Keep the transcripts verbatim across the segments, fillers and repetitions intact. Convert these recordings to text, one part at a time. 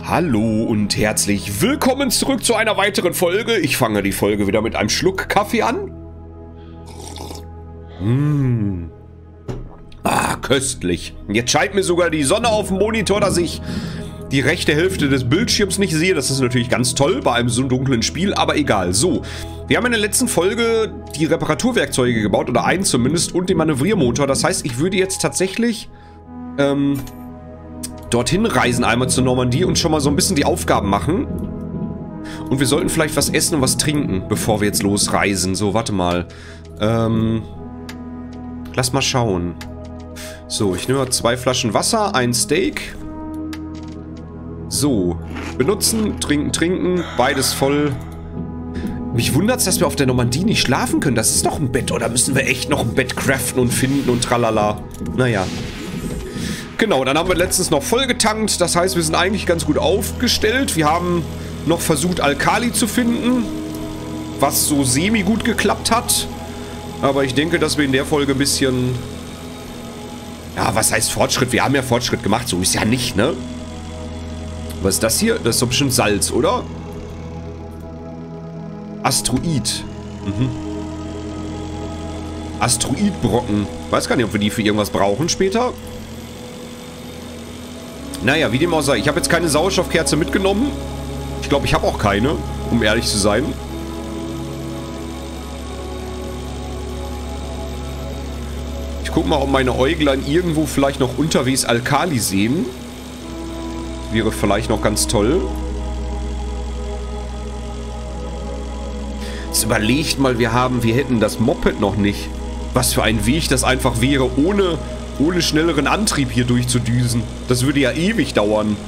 Hallo und herzlich willkommen zurück zu einer weiteren Folge. Ich fange die Folge wieder mit einem Schluck Kaffee an. Mmh. Ah, köstlich. Jetzt scheint mir sogar die Sonne auf dem Monitor, dass ich die rechte Hälfte des Bildschirms nicht sehe. Das ist natürlich ganz toll bei einem so dunklen Spiel, aber egal. So, wir haben in der letzten Folge die Reparaturwerkzeuge gebaut, oder einen zumindest, und den Manövriermotor. Das heißt, ich würde jetzt tatsächlich ähm, dorthin reisen, einmal zur Normandie und schon mal so ein bisschen die Aufgaben machen. Und wir sollten vielleicht was essen und was trinken, bevor wir jetzt losreisen. So, warte mal. Ähm, lass mal schauen. So, ich nehme zwei Flaschen Wasser, ein Steak. So, benutzen, trinken, trinken, beides voll. Mich wundert es, dass wir auf der Normandie nicht schlafen können. Das ist doch ein Bett, oder müssen wir echt noch ein Bett craften und finden und tralala? Naja. Genau, dann haben wir letztens noch voll getankt. Das heißt, wir sind eigentlich ganz gut aufgestellt. Wir haben noch versucht, Alkali zu finden, was so semi gut geklappt hat. Aber ich denke, dass wir in der Folge ein bisschen... Ja, was heißt Fortschritt? Wir haben ja Fortschritt gemacht, so ist ja nicht, ne? Was ist das hier? Das ist doch bestimmt Salz, oder? Asteroid. Mhm. Asteroidbrocken. Weiß gar nicht, ob wir die für irgendwas brauchen später. Naja, wie dem auch sei. Ich habe jetzt keine Sauerstoffkerze mitgenommen. Ich glaube, ich habe auch keine, um ehrlich zu sein. Ich gucke mal, ob meine Äuglein irgendwo vielleicht noch unterwegs Alkali sehen. Wäre vielleicht noch ganz toll. Jetzt überlegt mal, wir haben, wir hätten das Moped noch nicht. Was für ein Weg das einfach wäre, ohne... ohne schnelleren Antrieb hier durchzudüsen. Das würde ja ewig dauern.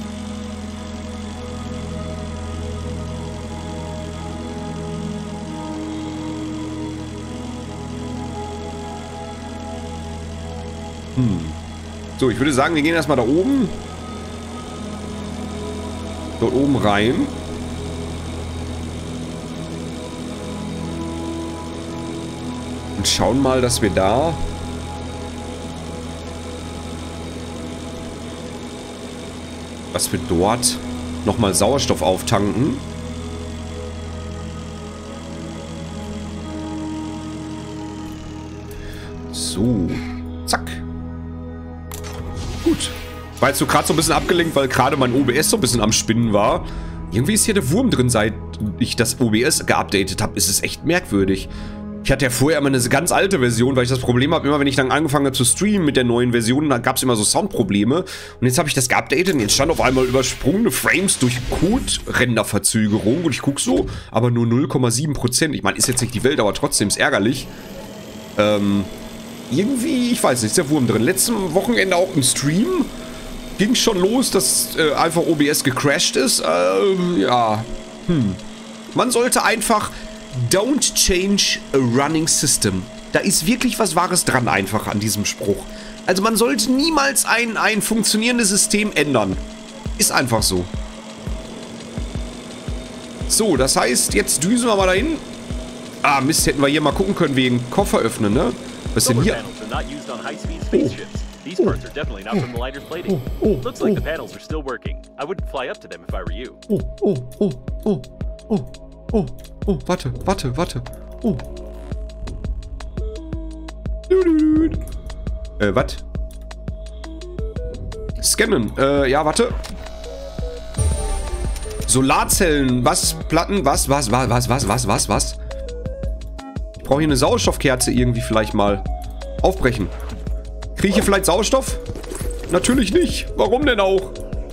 Hm. So, ich würde sagen, wir gehen erstmal da oben. Dort oben rein. Und schauen mal, dass wir da... dass wir dort nochmal Sauerstoff auftanken. So. Zack. Gut. War jetzt so gerade so ein bisschen abgelenkt, weil gerade mein O B S so ein bisschen am Spinnen war. Irgendwie ist hier der Wurm drin, seit ich das O B S geupdatet habe. Ist es echt merkwürdig. Ich hatte ja vorher immer eine ganz alte Version, weil ich das Problem habe, immer wenn ich dann angefangen habe zu streamen mit der neuen Version, dann gab es immer so Soundprobleme. Und jetzt habe ich das geupdatet und jetzt stand auf einmal übersprungene Frames durch Code-Renderverzögerung. Und ich gucke so, aber nur null Komma sieben Prozent. Ich meine, ist jetzt nicht die Welt, aber trotzdem ist ärgerlich. Ähm, irgendwie, ich weiß nicht, ist der Wurm drin. Letzten Wochenende auch im Stream ging schon los, dass äh, einfach O B S gecrashed ist. Äh, ja, hm. Man sollte einfach... Don't change a running system. Da ist wirklich was Wahres dran einfach an diesem Spruch. Also man sollte niemals ein, ein funktionierendes System ändern. Ist einfach so. So, das heißt, jetzt düsen wir mal dahin. Ah, Mist, hätten wir hier mal gucken können wegen Koffer öffnen, ne? Was ist denn hier? Oh, oh, oh, oh, oh, oh. Oh, oh, warte, warte, warte. Oh. Äh, was? Scannen. Äh, ja, warte. Solarzellen. Was? Platten? Was? Was? Was? Was? Was? Was? Was? Was? Ich brauche hier eine Sauerstoffkerze irgendwie vielleicht mal. Aufbrechen. Kriege ich hier vielleicht Sauerstoff? Natürlich nicht. Warum denn auch?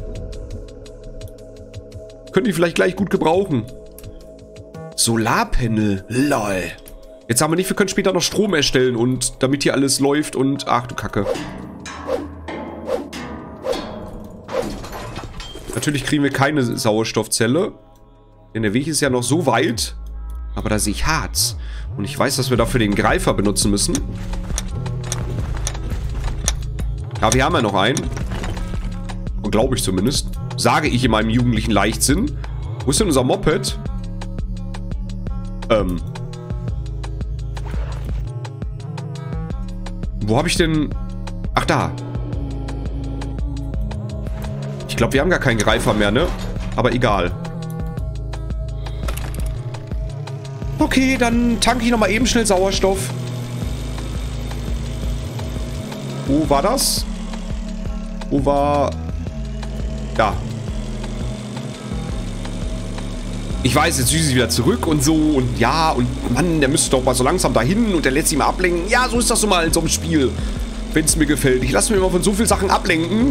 Könnte ich vielleicht gleich gut gebrauchen. Solarpanel. Lol. Jetzt haben wir nicht, wir können später noch Strom erstellen und damit hier alles läuft und... Ach du Kacke. Natürlich kriegen wir keine Sauerstoffzelle. Denn der Weg ist ja noch so weit. Aber da sehe ich Harz. Und ich weiß, dass wir dafür den Greifer benutzen müssen. Ja, wir haben ja noch einen. Glaube ich zumindest. Sage ich in meinem jugendlichen Leichtsinn. Wo ist denn unser Moped? Ähm. Wo habe ich denn... Ach, da. Ich glaube, wir haben gar keinen Greifer mehr, ne? Aber egal. Okay, dann tanke ich nochmal eben schnell Sauerstoff. Wo war das? Wo war... Da. Ich weiß, jetzt düse ich wieder zurück und so und ja und Mann, der müsste doch mal so langsam dahin und der lässt sich mal ablenken. Ja, so ist das so mal in so einem Spiel, wenn es mir gefällt. Ich lasse mich immer von so vielen Sachen ablenken.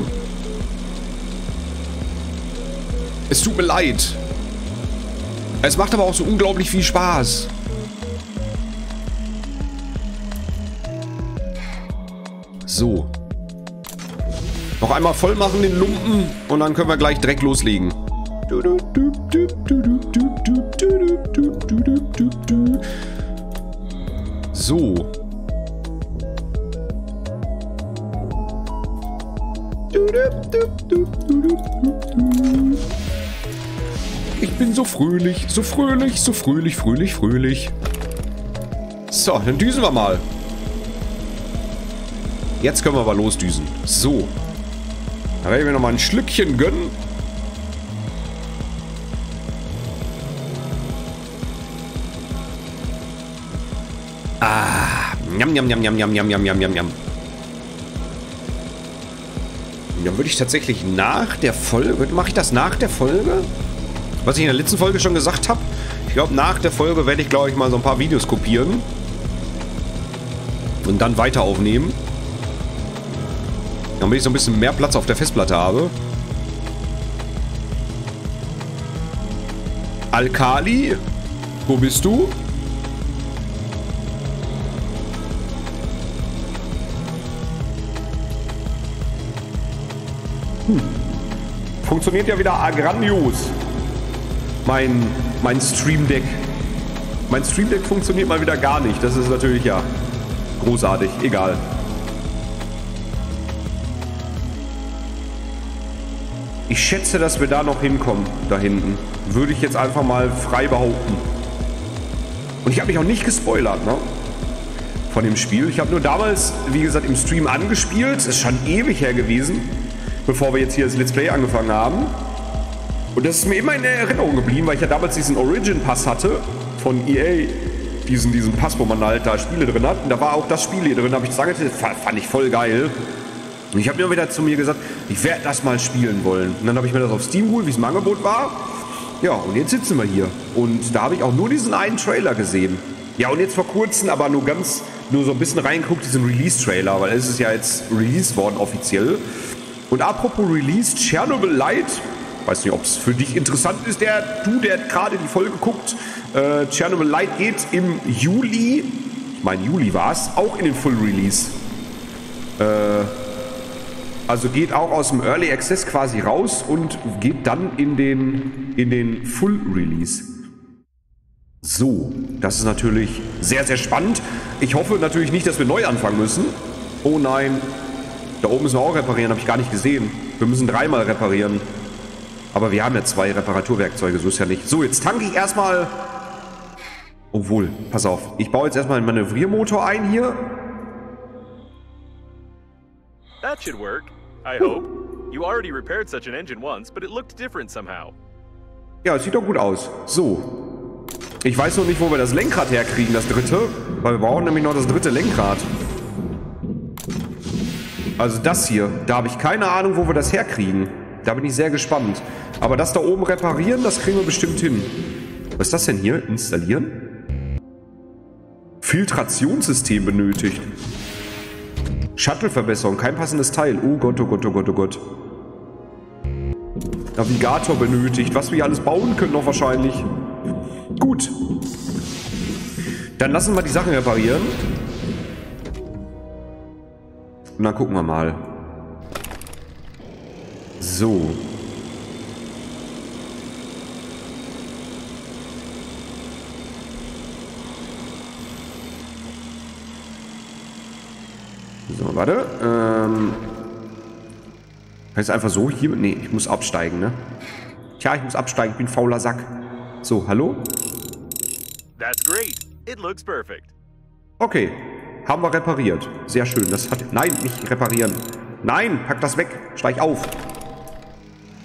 Es tut mir leid. Es macht aber auch so unglaublich viel Spaß. So. Noch einmal voll machen den Lumpen und dann können wir gleich direkt loslegen. So. Ich bin so fröhlich, so fröhlich, so fröhlich, fröhlich, fröhlich. So, dann düsen wir mal. Jetzt können wir aber losdüsen. So. Da werde ich mir nochmal ein Schlückchen gönnen. Ah. Njam, njam, njam, njam, njam, njam, njam, njam, njam. Dann würde ich tatsächlich nach der Folge... Mache ich das nach der Folge? Was ich in der letzten Folge schon gesagt habe. Ich glaube, nach der Folge werde ich, glaube ich, mal so ein paar Videos kopieren. Und dann weiter aufnehmen. Damit ich so ein bisschen mehr Platz auf der Festplatte habe. Alkali, wo bist du? Hm. Funktioniert ja wieder grandios. Mein, mein Stream Deck. Mein Stream Deck funktioniert mal wieder gar nicht. Das ist natürlich ja großartig. Egal. Ich schätze, dass wir da noch hinkommen, da hinten. Würde ich jetzt einfach mal frei behaupten. Und ich habe mich auch nicht gespoilert, ne? Von dem Spiel. Ich habe nur damals, wie gesagt, im Stream angespielt. Es ist schon ewig her gewesen, bevor wir jetzt hier das Let's Play angefangen haben. Und das ist mir immer in Erinnerung geblieben, weil ich ja damals diesen Origin Pass hatte von E A. Diesen, diesen Pass, wo man halt da Spiele drin hat. Und da war auch das Spiel hier drin. Da habe ich gesagt, das fand ich voll geil. Und ich habe mir wieder zu mir gesagt, ich werde das mal spielen wollen. Und dann habe ich mir das auf Steam geholt, wie es im Angebot war. Ja, und jetzt sitzen wir hier. Und da habe ich auch nur diesen einen Trailer gesehen. Ja, und jetzt vor kurzem, aber nur ganz, nur so ein bisschen reingeguckt, diesen Release-Trailer, weil es ist ja jetzt released worden offiziell. Und apropos Release, Chernobyl Light, weiß nicht, ob es für dich interessant ist, der du, der gerade die Folge guckt. Äh, Chernobyl Light geht im Juli, ich meine Juli war es, auch in den Full Release. Äh... Also geht auch aus dem Early Access quasi raus und geht dann in den, in den Full Release. So, das ist natürlich sehr, sehr spannend. Ich hoffe natürlich nicht, dass wir neu anfangen müssen. Oh nein, da oben müssen wir auch reparieren, habe ich gar nicht gesehen. Wir müssen dreimal reparieren. Aber wir haben ja zwei Reparaturwerkzeuge, so ist ja nicht. So, jetzt tanke ich erstmal... Obwohl, pass auf, ich baue jetzt erstmal einen Manövriermotor ein hier. That should work, I hope. You already repaired such an engine once, but it looked different somehow. Ja, es sieht doch gut aus. So. Ich weiß noch nicht, wo wir das Lenkrad herkriegen, das dritte. Weil wir brauchen nämlich noch das dritte Lenkrad. Also das hier. Da habe ich keine Ahnung, wo wir das herkriegen. Da bin ich sehr gespannt. Aber das da oben reparieren, das kriegen wir bestimmt hin. Was ist das denn hier? Installieren? Filtrationssystem benötigt. Shuttle-Verbesserung, kein passendes Teil. Oh Gott, oh Gott, oh Gott, oh Gott. Navigator benötigt. Was wir hier alles bauen können noch wahrscheinlich. Gut. Dann lassen wir die Sachen reparieren. Und dann gucken wir mal. So. So, warte. Ähm. Heißt einfach so hier? Nee, ich muss absteigen, ne? Tja, ich muss absteigen. Ich bin ein fauler Sack. So, hallo? That's great. It looks perfect. Okay. Haben wir repariert. Sehr schön. Das hat... Nein, nicht reparieren. Nein, pack das weg. Steig auf.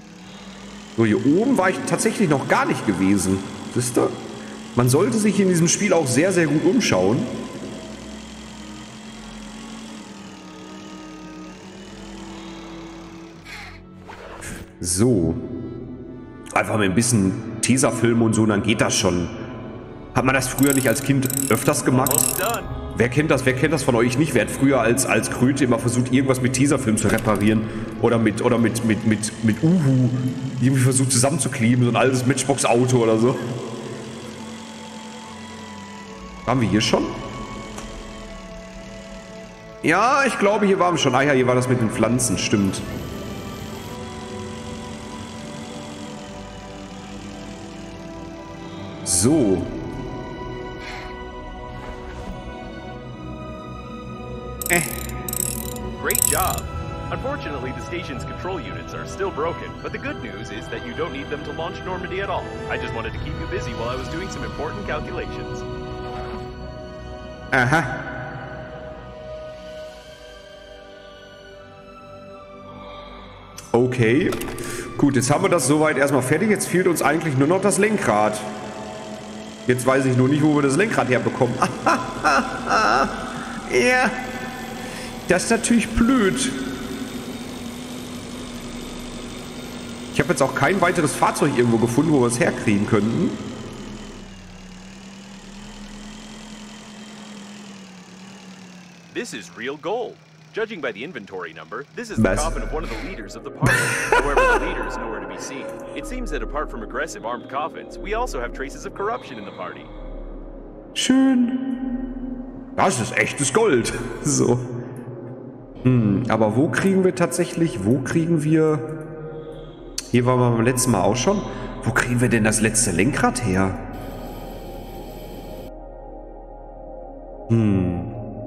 So, hier oben war ich tatsächlich noch gar nicht gewesen. Wisst ihr? Man sollte sich in diesem Spiel auch sehr, sehr gut umschauen. So. Einfach mit ein bisschen Tesafilm und so, dann geht das schon. Hat man das früher nicht als Kind öfters gemacht? Wer kennt das? Wer kennt das von euch nicht? Wer hat früher als, als Kröte immer versucht, irgendwas mit Tesafilm zu reparieren? Oder mit, oder mit, mit, mit, mit Uhu irgendwie versucht zusammenzukleben, so ein altes Matchbox-Auto oder so. Waren wir hier schon? Ja, ich glaube, hier waren wir schon. Ah ja, hier war das mit den Pflanzen, stimmt. So. Eh. Great job. Unfortunately, the station's control units are still broken, but the good news is that you don't need them to launch Normandy at all. I just wanted to keep you busy while I was doing some important calculations. Aha. Okay. Gut, jetzt haben wir das soweit erstmal fertig. Jetzt fehlt uns eigentlich nur noch das Lenkrad. Jetzt weiß ich nur nicht, wo wir das Lenkrad herbekommen. Ja. Das ist natürlich blöd. Ich habe jetzt auch kein weiteres Fahrzeug irgendwo gefunden, wo wir es herkriegen könnten. This is real gold. Judging by the inventory number, this is the coffin of one of the leaders of the party. However, the leader is nowhere to be seen. It seems that apart from aggressive armed coffins, we also have traces of corruption in the party. Schön. Das ist echtes Gold. So. Hm, aber wo kriegen wir tatsächlich, wo kriegen wir... Hier waren wir beim letzten Mal auch schon. Wo kriegen wir denn das letzte Lenkrad her? Hm.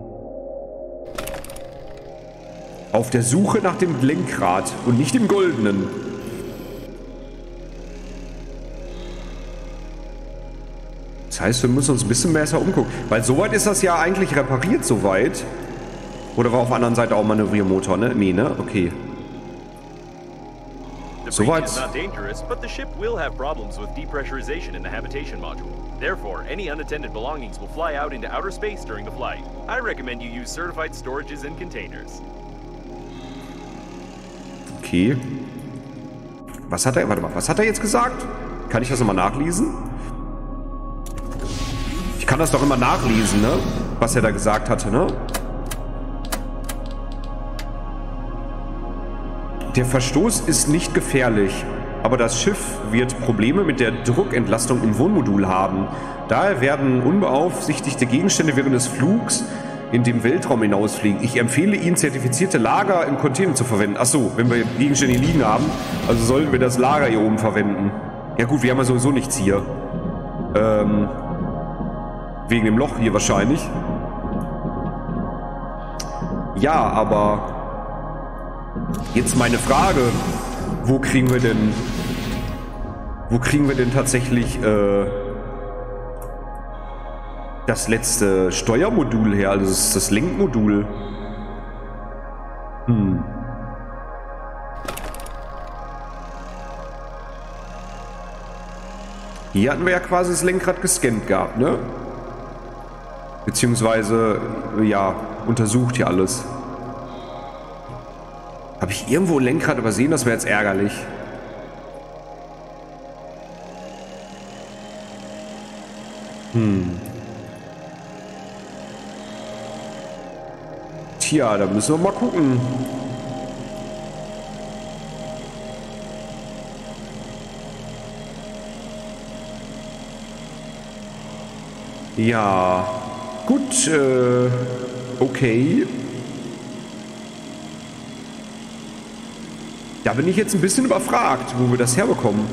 Auf der Suche nach dem Lenkrad und nicht dem goldenen. Das heißt, wir müssen uns ein bisschen besser umgucken. Weil soweit ist das ja eigentlich repariert, soweit. Oder war auf der anderen Seite auch Manövriermotor, ne? Nee, ne? Okay. Soweit. Is not dangerous, but the ship will have problems with depressurization in the habitation module. Therefore, any unattended belongings will fly out into outer space during the flight. I recommend you use certified storages and containers. Okay. Was hat er, warte mal, was hat er jetzt gesagt? Kann ich das nochmal nachlesen? Ich kann das doch immer nachlesen, ne? Was er da gesagt hatte, ne? Der Verstoß ist nicht gefährlich, aber das Schiff wird Probleme mit der Druckentlastung im Wohnmodul haben. Daher werden unbeaufsichtigte Gegenstände während des Flugs in den Weltraum hinausfliegen. Ich empfehle Ihnen, zertifizierte Lager im Container zu verwenden. Achso, wenn wir Gegenstände hier liegen haben, also sollten wir das Lager hier oben verwenden. Ja gut, wir haben ja sowieso nichts hier. Ähm, wegen dem Loch hier wahrscheinlich. Ja, aber... Jetzt meine Frage, wo kriegen wir denn, wo kriegen wir denn tatsächlich äh, das letzte Steuermodul her, also das, das Lenkmodul? Hm. Hier hatten wir ja quasi das Lenkrad gescannt gehabt, ne? Beziehungsweise, ja, untersucht hier alles. Habe ich irgendwo ein Lenkrad übersehen? Das wäre jetzt ärgerlich. Hm. Tja, da müssen wir mal gucken. Ja. Gut, äh, okay. Da bin ich jetzt ein bisschen überfragt, wo wir das herbekommen.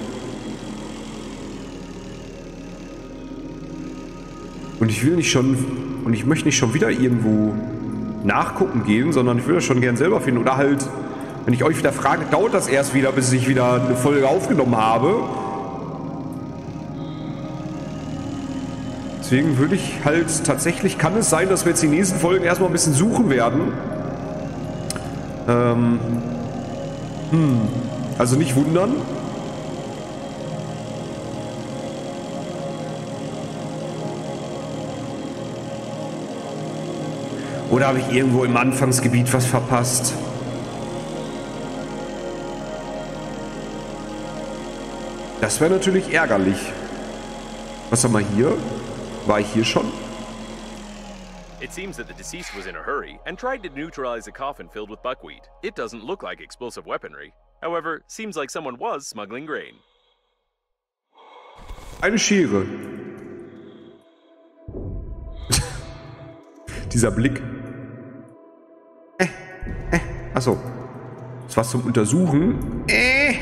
Und ich will nicht schon, und ich möchte nicht schon wieder irgendwo nachgucken gehen, sondern ich will das schon gern selber finden. Oder halt, wenn ich euch wieder frage, dauert das erst wieder, bis ich wieder eine Folge aufgenommen habe. Deswegen würde ich halt, tatsächlich kann es sein, dass wir jetzt die nächsten Folgen erstmal ein bisschen suchen werden. Ähm... Hm, also nicht wundern. Oder habe ich irgendwo im Anfangsgebiet was verpasst? Das wäre natürlich ärgerlich. Was haben wir hier? War ich hier schon? It seems that the deceased was in a hurry and tried to neutralize a coffin filled with buckwheat. It doesn't look like explosive weaponry. However, seems like someone was smuggling grain. Eine Schere. Dieser Blick. Äh, äh, achso. Das war zum Untersuchen. Äh.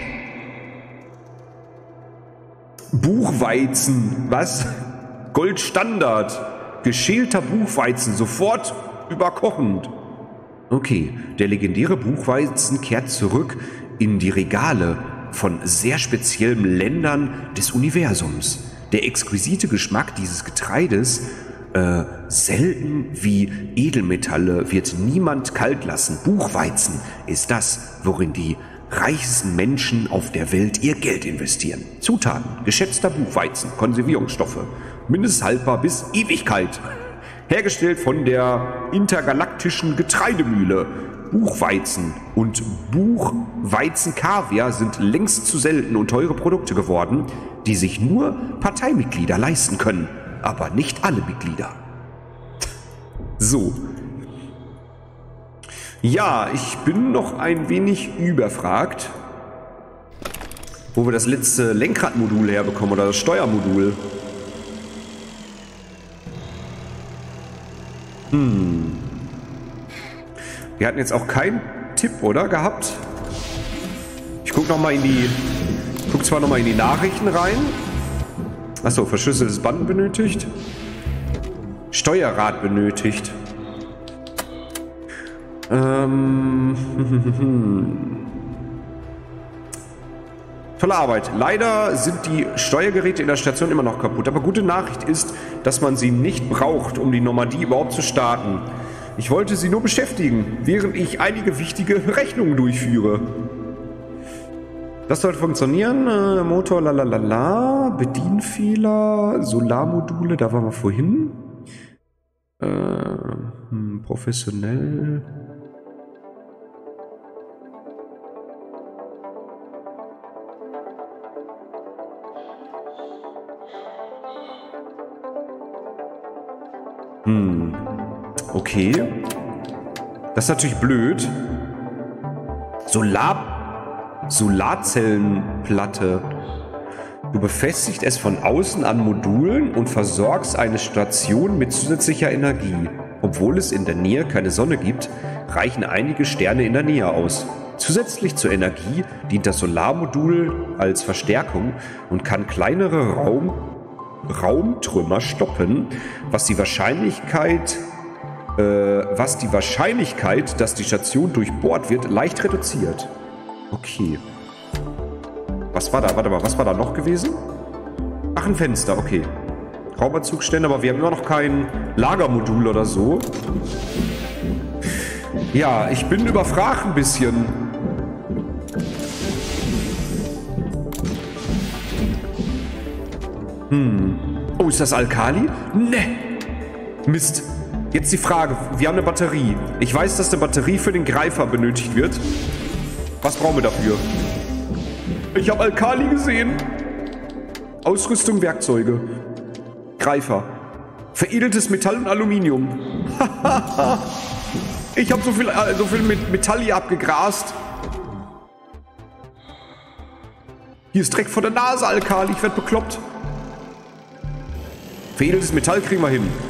Buchweizen. Was? Goldstandard. Geschälter Buchweizen. Sofort überkochend. Okay. Der legendäre Buchweizen kehrt zurück in die Regale von sehr speziellen Ländern des Universums. Der exquisite Geschmack dieses Getreides, äh, selten wie Edelmetalle, wird niemand kalt lassen. Buchweizen ist das, worin die reichsten Menschen auf der Welt ihr Geld investieren. Zutaten: geschätzter Buchweizen, Konservierungsstoffe, mindesthaltbar bis Ewigkeit. Hergestellt von der intergalaktischen Getreidemühle. Buchweizen und Buchweizen-Kaviar sind längst zu selten und teure Produkte geworden, die sich nur Parteimitglieder leisten können, aber nicht alle Mitglieder. So. Ja, ich bin noch ein wenig überfragt, wo wir das letzte Lenkradmodul herbekommen oder das Steuermodul. Hm. Wir hatten jetzt auch keinen Tipp, oder? Gehabt? Ich guck noch mal in die... Guck zwar noch mal in die Nachrichten rein. Achso, verschlüsseltes Band benötigt. Steuerrad benötigt. Ähm... Tolle Arbeit. Leider sind die Steuergeräte in der Station immer noch kaputt. Aber gute Nachricht ist, dass man sie nicht braucht, um die Normandie überhaupt zu starten. Ich wollte sie nur beschäftigen, während ich einige wichtige Rechnungen durchführe. Das sollte funktionieren. Äh, Motor, lalalala, Bedienfehler, Solarmodule, da waren wir vorhin. Äh, hm, professionell. Hm. Okay. Das ist natürlich blöd. Solar... Solarzellenplatte. Du befestigst es von außen an Modulen und versorgst eine Station mit zusätzlicher Energie. Obwohl es in der Nähe keine Sonne gibt, reichen einige Sterne in der Nähe aus. Zusätzlich zur Energie dient das Solarmodul als Verstärkung und kann kleinere Raum, Raumtrümmer stoppen, was die Wahrscheinlichkeit... was die Wahrscheinlichkeit, dass die Station durchbohrt wird, leicht reduziert. Okay. Was war da? Warte mal, was war da noch gewesen? Ach, ein Fenster, okay. Raumanzugstände, aber wir haben immer noch kein Lagermodul oder so. Ja, ich bin überfragt ein bisschen. Hm. Oh, ist das Alkali? Ne. Mist. Jetzt die Frage, wir haben eine Batterie. Ich weiß, dass eine Batterie für den Greifer benötigt wird. Was brauchen wir dafür? Ich habe Alkali gesehen. Ausrüstung, Werkzeuge. Greifer. Veredeltes Metall und Aluminium. Ich habe so viel, äh, so viel mit Metall hier abgegrast. Hier ist Dreck vor der Nase, Alkali. Ich werde bekloppt. Veredeltes Metall kriegen wir hin.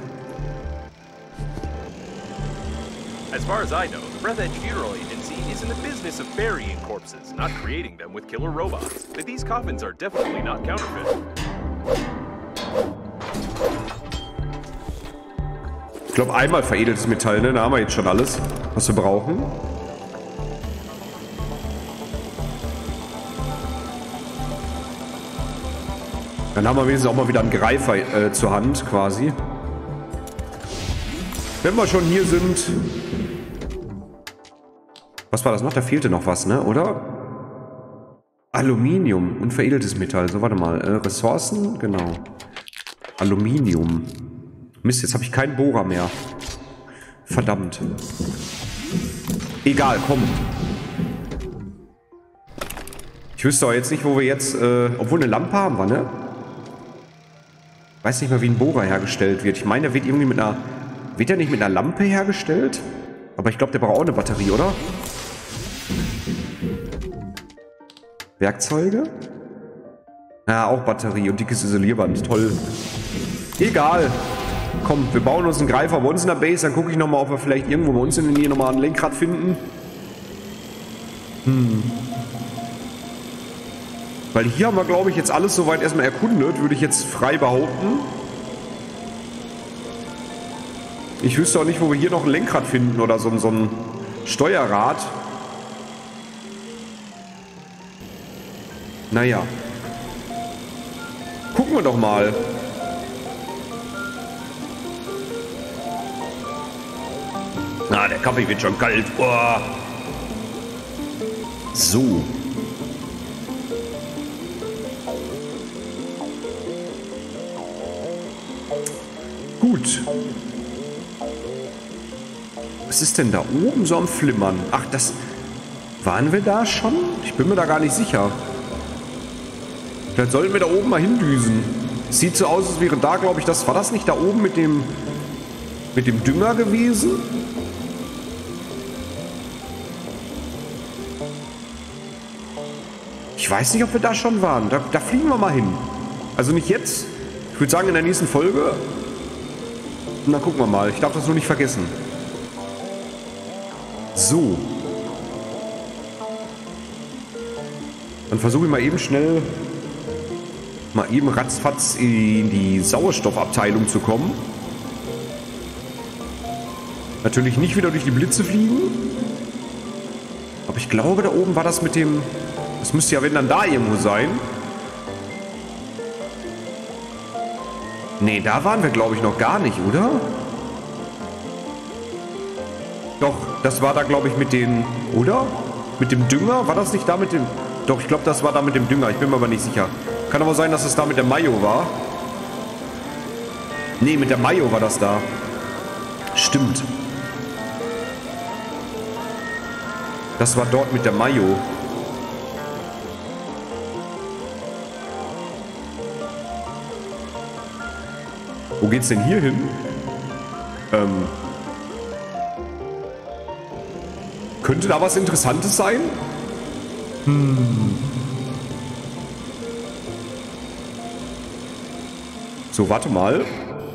As far as I know, the Breath Edge Funeral Agency is in the business of burying corpses, not creating them with killer robots. But these coffins are definitely not counterfeit. Ich glaube, einmal veredeltes Metall, ne? Da haben wir jetzt schon alles, was wir brauchen. Dann haben wir wenigstens auch mal wieder einen Greifer äh, zur Hand, quasi. Wenn wir schon hier sind... Was war das noch? Da fehlte noch was, ne? Oder? Aluminium und veredeltes Metall. So, warte mal. Äh, Ressourcen? Genau. Aluminium. Mist, jetzt habe ich keinen Bohrer mehr. Verdammt. Egal, komm. Ich wüsste auch jetzt nicht, wo wir jetzt... Äh, obwohl eine Lampe haben wir, ne? Weiß nicht mal, wie ein Bohrer hergestellt wird. Ich meine, der wird irgendwie mit einer... Wird der nicht mit einer Lampe hergestellt? Aber ich glaube, der braucht auch eine Batterie, oder? Werkzeuge? Ja, auch Batterie und dickes Isolierband. Toll. Egal. Komm, wir bauen uns einen Greifer bei uns in der Base. Dann gucke ich nochmal, ob wir vielleicht irgendwo bei uns in der Nähe nochmal ein Lenkrad finden. Hm. Weil hier haben wir, glaube ich, jetzt alles soweit erstmal erkundet. Würde ich jetzt frei behaupten. Ich wüsste auch nicht, wo wir hier noch ein Lenkrad finden oder so, so ein Steuerrad. Naja. Gucken wir doch mal. Na, der Kaffee wird schon kalt. Oh. So. Gut. Was ist denn da oben so am Flimmern? Ach, das... Waren wir da schon? Ich bin mir da gar nicht sicher. Vielleicht sollten wir da oben mal hindüsen. Sieht so aus, als wäre da, glaube ich, das... War das nicht da oben mit dem... mit dem Dünger gewesen? Ich weiß nicht, ob wir da schon waren. Da, da fliegen wir mal hin. Also nicht jetzt. Ich würde sagen, in der nächsten Folge. Und dann gucken wir mal. Ich darf das nur nicht vergessen. So. Dann versuche ich mal eben schnell mal eben ratzfatz in die Sauerstoffabteilung zu kommen. Natürlich nicht wieder durch die Blitze fliegen. Aber ich glaube, da oben war das mit dem... Das müsste ja, wenn dann da irgendwo sein. Nee, da waren wir, glaube ich, noch gar nicht, oder? Doch, das war da, glaube ich, mit den... Oder? Mit dem Dünger? War das nicht da mit dem... Doch, ich glaube, das war da mit dem Dünger. Ich bin mir aber nicht sicher. Kann aber sein, dass es da mit der Mayo war. Nee, mit der Mayo war das da. Stimmt. Das war dort mit der Mayo. Wo geht's denn hier hin? Ähm... Könnte da was Interessantes sein? Hm. So, warte mal.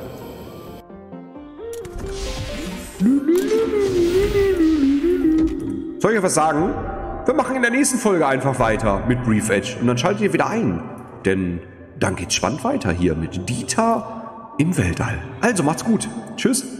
Soll ich was sagen? Wir machen in der nächsten Folge einfach weiter mit Brief Edge. Und dann schaltet ihr wieder ein. Denn dann geht's spannend weiter hier mit Dieter im Weltall. Also macht's gut. Tschüss.